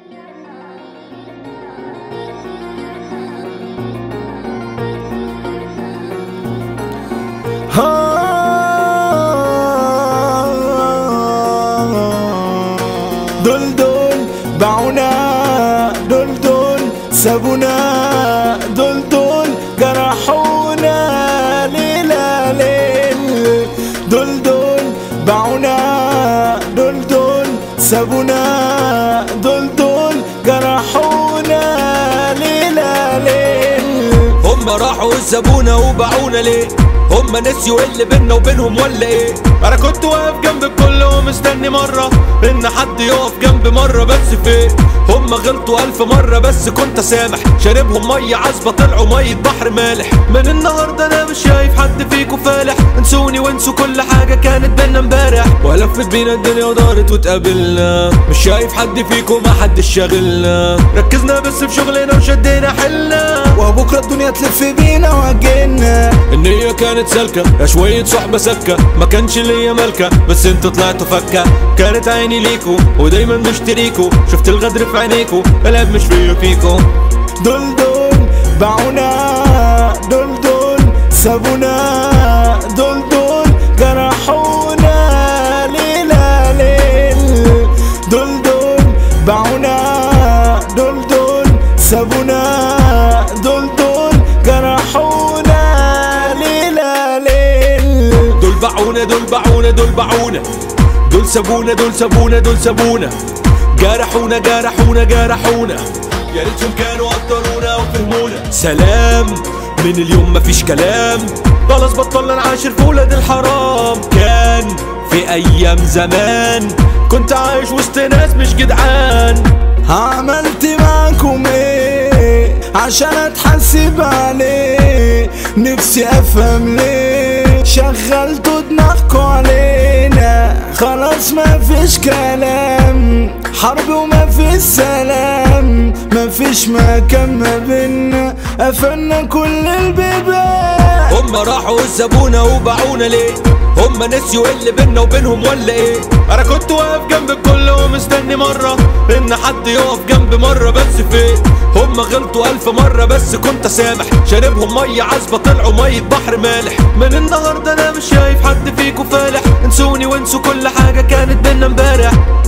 دول باعونا، دول سابونا، دول جرحونا ليلة ليل. دول باعونا، دول سابونا، دول جرحونا ليلة ليل. هم راحوا وسابونا وباعونا ليه؟ هم نسيوا اللي بينا وبينهم ولا ايه؟ انا كنت واقف جنب الكل ومستني مرة ان حد يقف جنب مرة، بس فين؟ هم غلطوا 1000 مرة بس كنت سامح. شاربهم مية عذبة طلعوا مية بحر مالح. من النهاردة انا مش شايف حد فيكم فالح. انسوني وانسوا كل حاجة كانت بينا امبارح، ولفت بينا الدنيا ودارت واتقابلنا. مش شايف حد فيكم ما حدش شاغلنا، ركزنا بس في شغلنا وشدينا حلنا، وبكرة الدنيا تلف بينا وجينا. النية كانت سالكة يا شوية صحبة سكة، ما كانش ليا مالكة بس انتوا طلعتوا فكة. كانت عيني ليكو ودايما مشتريكو، شفت الغدر في عينيكو العيب مش فيا فيكو. دول باعونا، دول سابونا، دول جرحونا ليلة ليل. دول باعونا، دول سابونا، دول جرحونا ليلة ليل. دول باعونا، دول باعونا، دول باعونا، دول سابونا، دول سابونا، دول سابونا، جرحونا جرحونا جرحونا. يا ريتهم كانوا قدرونا وفهمونا. سلام من اليوم مفيش كلام، خلاص بطلنا نعاشر في ولاد الحرام. كان في ايام زمان كنت عايش وسط ناس مش جدعان. عملت معاكم ايه عشان اتحاسب عليه؟ نفسي افهم ليه شغلتوا دماغكوا علينا. خلاص مفيش كلام، حرب ومفيش سلام، مفيش مكان ما بينا، قفلنا كل البيبان. هم راحوا وسابونا وباعونا ليه؟ هم نسيوا اللي بينا وبينهم ولا ايه؟ انا كنت واقف جنب الكل ومستني مرة ان حد يقف جنب مرة، بس فين؟ هم غلطوا 1000 مرة بس كنت سامح. شاربهم مية عذبة طلعوا مية بحر مالح. من النهاردة انا مش شايف حد فيكم فالح. انسوني وانسوا كل حاجة كانت بينا امبارح.